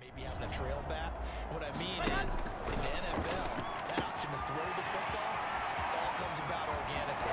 maybe having a trail back. What I mean is, in the NFL, that option to throw the football all comes about organically.